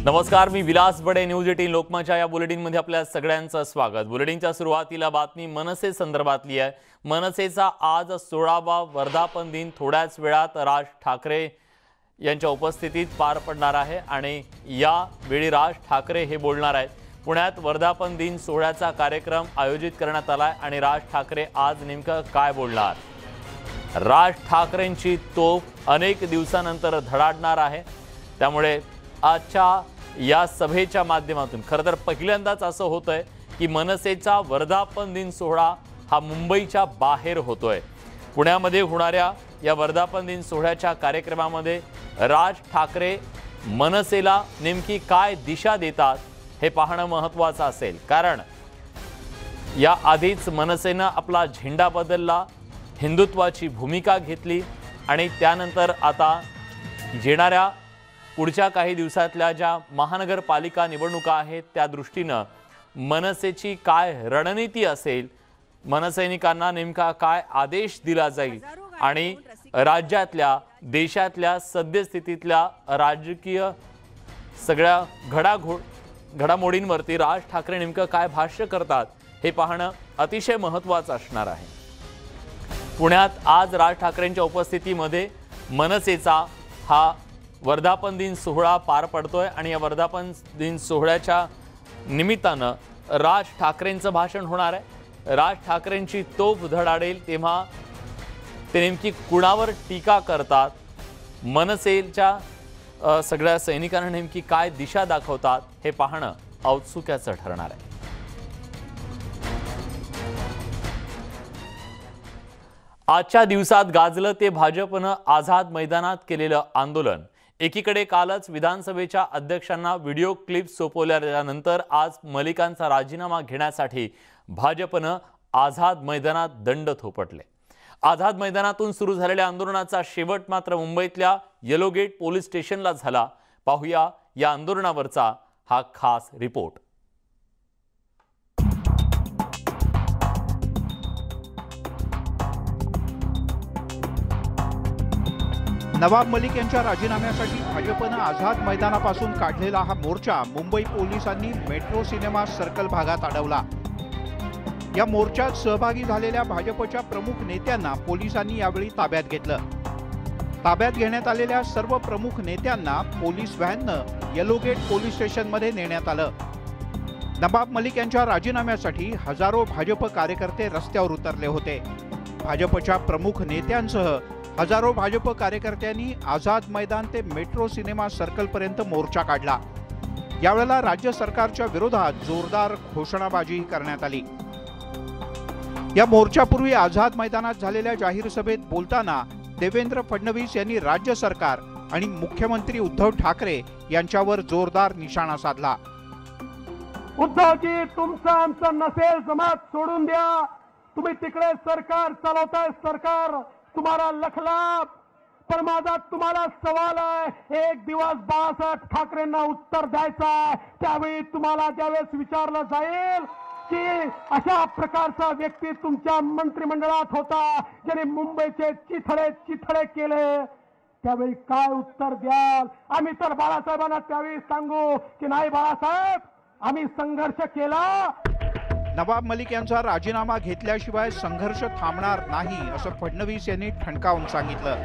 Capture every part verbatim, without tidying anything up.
नमस्कार, मी Vilas Bade. News eighteen लोकमतच्या या बुलेटिनमध्ये आपल्या सगळ्यांचं स्वागत. बुलेटिनच्या सुरुवातीला बातमी मनसे संदर्भातली आहे. मनसेचा आज सोळावा वर्धापन दिन थोड्याच वेळात राज ठाकरे यांच्या उपस्थितीत पार पडणार आहे आणि या वेळी राज ठाकरे हे बोलणार आहेत. पुण्यात वर्धापन दिन सोहळ्याचा कार्यक्रम आयोजित करण्यात आलाय आणि राज ठाकरे आज नेमकं काय बोलणार? राज ठाकरेंची तोफ अनेक दिवसानंतर धडाडणार आहे. त्यामुळे आजच्या या सभेच्या माध्यमातून खरं तर पहिल्यांदाच असं होतंय की मनसेचा वर्धापन दिन सोहळा हा मुंबईच्या बाहेर होतोय. पुण्यामध्ये होणाऱ्या या वर्धापन दिन सोहळ्याच्या कार्यक्रमामध्ये राज ठाकरे मनसेला नेमकी काय दिशा देतात हे पाहणं महत्त्वाचं असेल. कारण या आधीच मनसेनं आपला झेंडा बदलला, हिंदुत्वाची भूमिका घेतली आणि त्यानंतर आता येणाऱ्या पुढच्या काही दिवसातल्या ज्या महानगरपालिका निवडणुका आहेत त्या दृष्टीनं मनसेची काय रणनीती असेल, मनसैनिकांना नेमका काय आदेश दिला जाईल आणि राज्यातल्या देशातल्या सद्यस्थितीतल्या राजकीय सगळ्या घडाघोड घडामोडींवरती राज ठाकरे नेमकं काय भाष्य करतात हे पाहणं अतिशय महत्त्वाचं असणार आहे. पुण्यात आज राज ठाकरेंच्या उपस्थितीमध्ये मनसेचा हा वर्धापन दिन सोहळा पार पडतोय आणि या वर्धापन दिन सोहळ्याच्या निमित्तानं राज ठाकरेंचं भाषण होणार आहे. राज ठाकरेंची तोफ धडाडेल तेव्हा ते नेमकी कुणावर टीका करतात, मनसेच्या सगळ्या सैनिकांना नेमकी काय दिशा दाखवतात हे पाहणं औत्सुक्याचं ठरणार आहे. आजच्या दिवसात गाजलं ते भाजपनं आझाद मैदानात केलेलं आंदोलन. एकीकडे कालच विधानसभेच्या अध्यक्षांना व्हिडिओ क्लिप सोपवल्यानंतर आज मलिकांचा राजीनामा घेण्यासाठी भाजपनं आझाद मैदानात दंड थोपटले. आझाद मैदानातून सुरू झालेल्या आंदोलनाचा शेवट मात्र मुंबईतल्या येलो गेट पोलीस स्टेशनला झाला. पाहूया या आंदोलनावरचा हा खास रिपोर्ट. नवाब मलिक यांच्या राजीनाम्यासाठी भाजपनं आझाद मैदानापासून काढलेला हा मोर्चा मुंबई पोलिसांनी मेट्रो सिनेमा सर्कल भागात अडवला. या मोर्चात सहभागी झालेल्या भाजपच्या प्रमुख नेत्यांना पोलिसांनी यावेळी ताब्यात घेतलं. ताब्यात घेण्यात आलेल्या सर्व प्रमुख नेत्यांना पोलीस व्हॅननं येलो गेट पोलीस स्टेशनमध्ये नेण्यात आलं. नवाब मलिक यांच्या राजीनाम्यासाठी हजारो भाजप कार्यकर्ते रस्त्यावर उतरले होते. भाजपच्या प्रमुख नेत्यांसह हजारो भाजप कार्यकर्त्यांनी आझाद मैदान ते मेट्रो सिनेमा सर्कल पर्यंत मोर्चा काढला. यावेळेला राज्य सरकारच्या विरोधात जोरदार घोषणाबाजी करण्यात आली. या मोर्चापूर्वी आझाद मैदानात झालेल्या जाहीर सभेत बोलताना देवेंद्र फडणवीस यांनी राज्य सरकार आणि मुख्यमंत्री उद्धव ठाकरे यांच्यावर जोरदार निशाणा साधला. उद्धवजी, तुमचं आमचं नसेल जमात सोडून द्या. तुम्ही तिकडे सरकार चालवताय, सरकार तुम्हाला लखला. पण माझा तुम्हाला सवाल आहे, एक दिवस बाळासाहेब ठाकरेंना उत्तर द्यायचं आहे. त्यावेळी तुम्हाला ज्यावेळेस विचारलं जाईल की अशा प्रकारचा व्यक्ती तुमच्या मंत्रिमंडळात होता ज्याने मुंबईचे चिथडे चिथडे केले, त्यावेळी काय उत्तर द्याल? आम्ही तर बाळासाहेबांना त्यावेळी सांगू की नाही बाळासाहेब, आम्ही संघर्ष केला. नवाब मलिक यांचा राजीनामा घेतल्याशिवाय संघर्ष थांबणार नाही असं फडणवीस यांनी ठणकावून सांगितलं.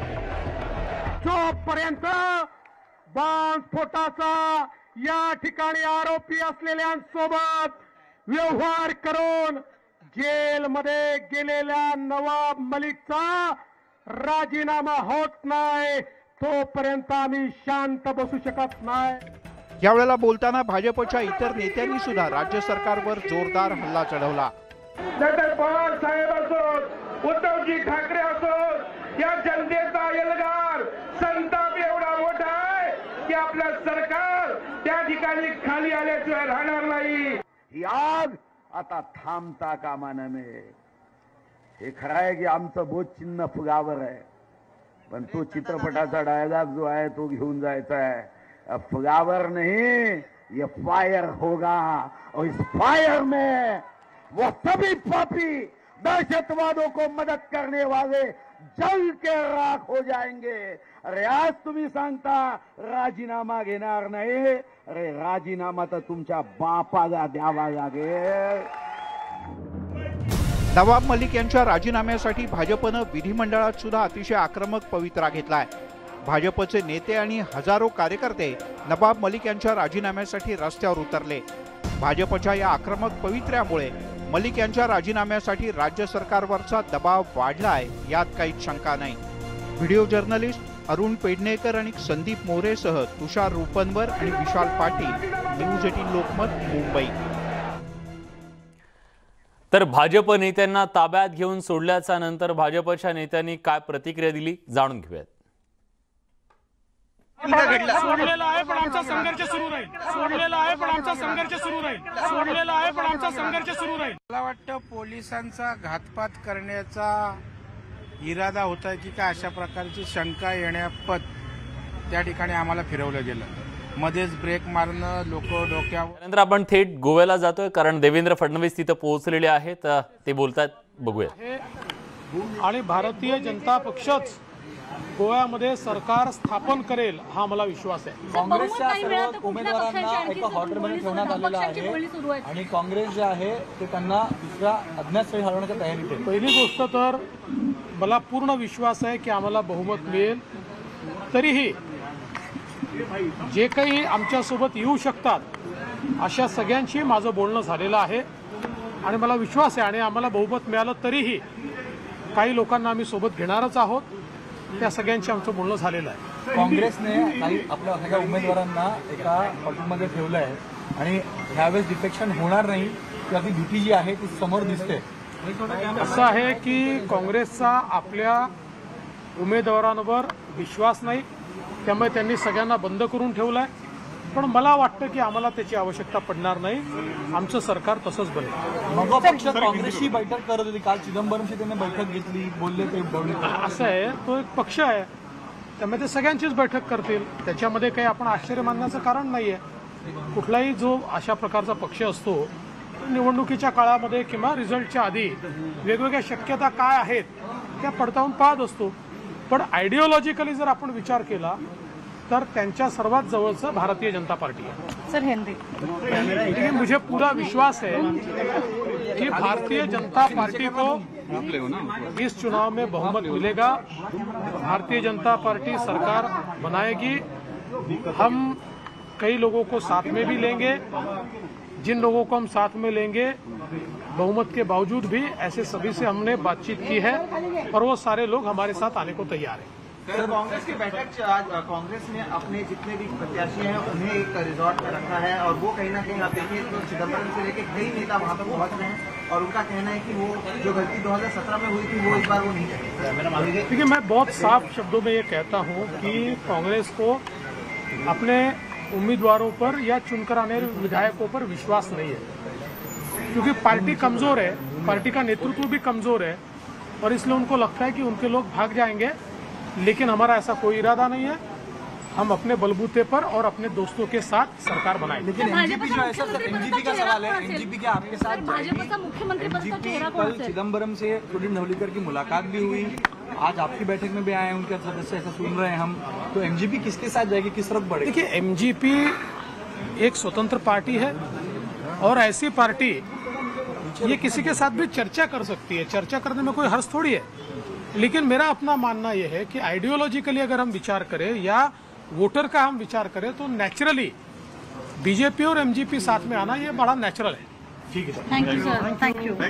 जोपर्यंत बॉम्बस्फोटाचा या ठिकाणी आरोपी असलेल्यांसोबत व्यवहार करून जेलमध्ये गेलेल्या नवाब मलिकचा राजीनामा होत नाही तोपर्यंत आम्ही शांत बसू शकत नाही. यावेळेला बोलताना भाजपच्या इतर नेत्यांनी सुद्धा राज्य सरकारवर जोरदार हल्ला चढवला. पवार साहेब असो, उद्धवजी ठाकरे असो, या जनतेचा एल्गार संताप एवढा मोठा आहे की आपलं सरकार त्या ठिकाणी खाली आल्याशिवाय राहणार नाही. ही आग आता थांबता कामा नये. हे खरं आहे की आमचं बोध चिन्ह फुगावर आहे, पण तो चित्रपटाचा डायलॉग जो आहे तो घेऊन जायचा आहे. फुगावर नहीं, ये फायर होगा और इस फायर में वो सभी पापी दहशतवादों को मदद करने वाले जल के राख हो जाएंगे। अरे आज तुम्ही सांगता राजीनामा घेणार नाही, अरे राजीनामा तर तुमच्या बापाला द्यावा लागेल। नवाब मलिक यांच्या राजीनाम्यासाठी भाजपनं विधिमंडळात सुद्धा अतिशय आक्रमक पवित्रा घेतलाय। भाजपचे नेते आणि हजारो कार्यकर्ते नवाब मलिक यांच्या राजीनाम्यासाठी रस्त्यावर उतरले। भाजपच्या या आक्रमक पवित्र्यामुळे मलिक यांच्या राजीनाम्यासाठी राज्य सरकारवरचा दबाव वाढलाय, यात काहीच शंका नाही। व्हिडिओ जर्नलिस्ट अरुण पेडणेकर आणि संदीप मोरेसह तुषार रुपनवर आणि विशाल पाटील, न्यूज अठरा लोकमत, मुंबई। तर भाजप नेत्यांना ताब्यात घेऊन सोडल्याच्या नंतर भाजपच्या नेत्यांनी काय प्रतिक्रिया दिली जाणून घेऊयात। सोडलेला आहे पण आमचा संघर्ष सुरू राहील, सोडलेला आहे पण आमचा संघर्ष सुरू राहील, सोडलेला आहे पण आमचा संघर्ष सुरू राहील। मला वाटतं पोलिसांचा घातपात करण्याचा इरादा होता की काय अशा प्रकारची शंका येण्यापत त्या ठिकाणी आम्हाला फिरवलं गेलं। मध्येच ब्रेक मारणं, लोक डोक्यावर। त्यानंतर आपण थेट गोव्याला जातोय कारण देवेंद्र फडणवीस तिथे पोहोचलेले आहेत, ते बोलतात, बघूया। आणि भारतीय जनता पक्षच गोव्यामध्ये सरकार स्थापन करेल हा मला विश्वास आहे। काँग्रेसच्या सर्व उमेदवारांना एका हॉटेलमध्ये ठेवण्यात आलेलं आहे आणि काँग्रेस जे आहे ते त्यांना दुसऱ्या अज्ञात स्थळी हलवण्याच्या तयारीत आहे। पहिली गोष्ट तर मला पूर्ण विश्वास आहे की आम्हाला बहुमत मिळेल, तरीही जे काही आमच्यासोबत येऊ शकतात अशा सगळ्यांशी माझं बोलणं झालेलं आहे आणि मला विश्वास आहे आणि आम्हाला बहुमत मिळालं तरीही काही लोकांना आम्ही सोबत घेणारच आहोत, त्या सगळ्यांशी आमचं बोलणं झालेलं आहे। काँग्रेसने काही आपल्या सगळ्या उमेदवारांना एका हॉटेलमध्ये ठेवलं आहे आणि ह्यावेळेस डिफेक्शन होणार नाही किंवा ती भीती जी आहे ती समोर दिसते। असं आहे की काँग्रेसचा आपल्या उमेदवारांवर विश्वास नाही, त्यामुळे त्यांनी सगळ्यांना बंद करून ठेवलं आहे, पण मला वाटतं की आम्हाला त्याची आवश्यकता पडणार नाही, आमचं सरकार तसंच बनेल। मग पक्ष काँग्रेसची बैठक करत होती, काल चिदंबरमशी त्यांनी बैठक घेतली, बोलले ते बोलले। असं आहे, तो एक पक्ष आहे, त्यामुळे ते सगळ्यांचीच बैठक करतील, त्याच्यामध्ये काही आपण आश्चर्य मानण्याचं कारण नाही आहे। कुठलाही जो अशा प्रकारचा पक्ष असतो निवडणुकीच्या काळामध्ये किंवा रिझल्टच्या आधी वेगवेगळ्या शक्यता काय आहेत त्या पडताळून पाहत असतो, पण आयडियोलॉजिकली जर आपण विचार केला तर त्यांच्या सर्वात जवळचं भारतीय जनता पार्टी है। सर हिंदी लेकिन मुझे पूरा विश्वास है कि भारतीय जनता पार्टी को इस चुनाव में बहुमत मिलेगा, भारतीय जनता पार्टी सरकार बनाएगी। हम कई लोगों को साथ में भी लेंगे, जिन लोगों को हम साथ में लेंगे बहुमत के बावजूद भी ऐसे सभी से हमने बातचीत की है और वो सारे लोग हमारे साथ आने को तैयार हैं। सर कांग्रेस की बैठक से आज कांग्रेस ने अपने जितने भी प्रत्याशी हैं उन्हें एक रिजॉर्ट में रखा है और वो कहीं ना कहीं आप देखिए तो चिदम्बरम से लेकर कई नेता वहां पर पहुंच रहे हैं और उनका कहना है कि वो जो गलती दो हजार सत्रह में हुई थी वो इस बार वो नहीं करेंगे। देखिए मैं बहुत साफ शब्दों में ये कहता हूँ कि कांग्रेस को अपने उम्मीदवारों पर या चुनकर आने वाले विधायकों पर विश्वास नहीं है, क्योंकि पार्टी कमजोर है, पार्टी का नेतृत्व भी कमजोर है और इसलिए उनको लगता है कि उनके लोग भाग जाएंगे, लेकिन हमारा ऐसा कोई इरादा नहीं है। हम अपने बलबूते पर और अपने दोस्तों के साथ सरकार बनाएंगे। लेकिन एनजीपी जो है सर, एनजीपी का सवाल है, एनजीपी के आपके साथ एनजीपी कल चिदम्बरम से कुलदीप धवलीकर की मुलाकात भी हुई, आज आपकी बैठक में भी आए हैं उनके सदस्य, ऐसा सुन रहे हैं हम, तो एमजीपी किसके साथ जाएगी, किस तरफ बढ़ेगी? देखिए एमजीपी एक स्वतंत्र पार्टी है और ऐसी पार्टी ये किसी के साथ भी चर्चा कर सकती है, चर्चा करने में कोई हर्ज थोड़ी है, लेकिन मेरा अपना मानना यह है कि आइडियोलॉजिकली अगर हम विचार करें या वोटर का हम विचार करें तो नेचुरली बीजेपी और एमजीपी साथ में आना ये बड़ा नेचुरल है। ठीक है sir, thank you sir, thank you.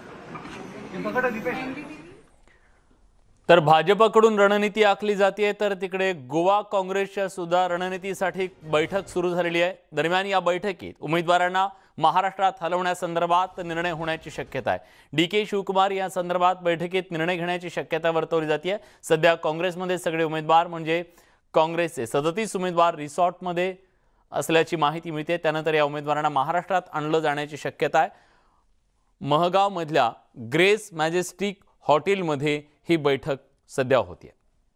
तर भाजपकडून रणनीती आखली जाते, तर तिकडे गोवा काँग्रेसच्या सुद्धा रणनीतीसाठी बैठक सुरू झालेली आहे। दरम्यान या बैठकीत उमेदवारांना महाराष्ट्रात हलवण्यासंदर्भात निर्णय होण्याची शक्यता आहे। डी के शिवकुमार या संदर्भात बैठकीत निर्णय घेण्याची शक्यता वर्तवली जाते। सध्या काँग्रेसमध्ये सगळे उमेदवार म्हणजे काँग्रेसचे सदतीस उमेदवार रिसॉर्टमध्ये असल्याची माहिती मिळते। त्यानंतर या उमेदवारांना महाराष्ट्रात आणलं जाण्याची शक्यता आहे। महगाव मधल्या ग्रेस मॅजेस्टिक हॉटेलमध्ये ही बैठक सध्या होती।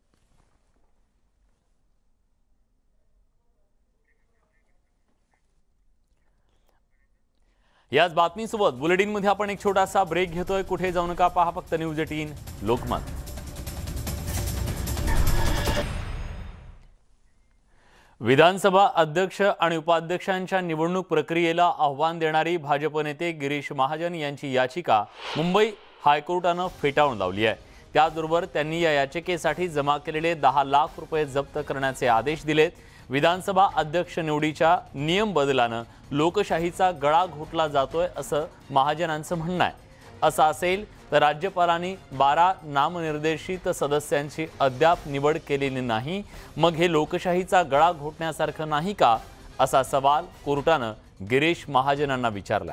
याच बातमीसोबत बुलेटिनमध्ये आपण एक छोटासा ब्रेक घेतोय, कुठे जाऊ नका, पहा फक्त न्यूज अठरा लोकमत। विधानसभा अध्यक्ष आणि उपाध्यक्षांच्या निवडणूक प्रक्रियेला आव्हान देणारी भाजप नेते गिरीश महाजन यांची याचिका मुंबई हायकोर्टानं फेटाळून लावली आहे। त्याचबरोबर त्यांनी या याचिकेसाठी जमा केलेले दहा लाख रुपये जप्त करण्याचे आदेश दिलेत। विधानसभा अध्यक्ष निवडीच्या नियम बदलानं लोकशाहीचा गळा घोटला जातोय असं महाजनांचं म्हणणं आहे। असं असेल तर राज्यपालांनी बारा नामनिर्देशित सदस्यांची अद्याप निवड केलेली नाही, मग हे लोकशाहीचा गळा घोटण्यासारखं नाही का, असा सवाल कोर्टानं गिरीश महाजनांना विचारलाय।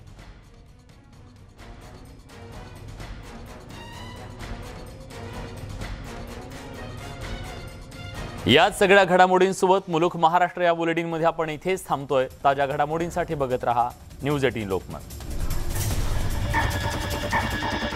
याच सगळ्या घडामोडींसोबत मुलुख महाराष्ट्र या बुलेटिनमध्ये आपण इथेच थांबतोय। ताज्या घडामोडींसाठी बघत रहा न्यूज अठरा लोकमत।